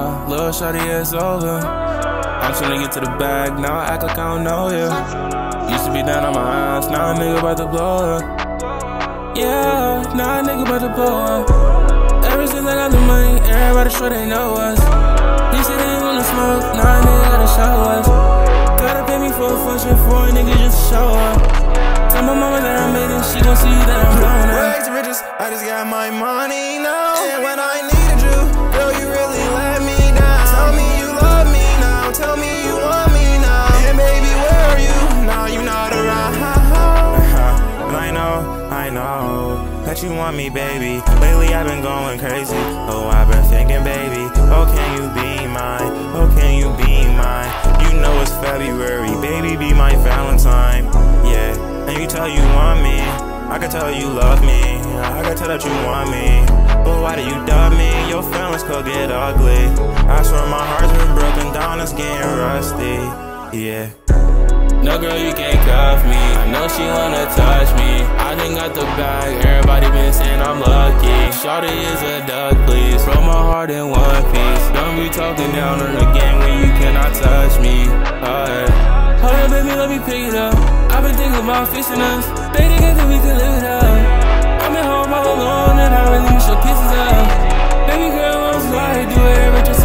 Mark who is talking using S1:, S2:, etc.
S1: Little shawty, it's over. I'm tryna get to the bag, now I act like I don't know ya. Used to be down on my ass, now a nigga about to blow up. Yeah, now a nigga about to blow up. Ever since I got the money, everybody sure they know us. He said they wanna smoke, now a nigga gotta show us. Gotta pay me for a function for a nigga just to show up. Tell my mama that I made it, she gon' see that I'm blown up.
S2: Rags to riches, I just got my money now. And when I needed you, girl, you really let me down. Tell me you love me now, tell me you want me now. And baby, where are you? Now you not around. And I know that you want me, baby. Lately I've been going crazy. Oh, I've been thinking, baby, oh, can you be mine? Oh, can you be mine? You know it's February, baby, be my Valentine. Yeah, and you tell you want me, I can tell you love me, I can tell that you want me. But why do you doubt me? Your feelings could get ugly. I swear my heart's been broken down, it's getting rusty. Yeah.
S1: No girl, you can't cuff me. I know she wanna touch me. I done got the bag, everybody been saying I'm lucky. Shawty is a duck, please. Throw my heart in one piece. Don't be talking down on the game when you cannot touch me. Hold up, baby, let me pick it up. I've been thinking about fixing us. Stay together, we can live it up. I'm at home all alone and I really miss your kisses up. Baby girl, I'm sorry, do whatever just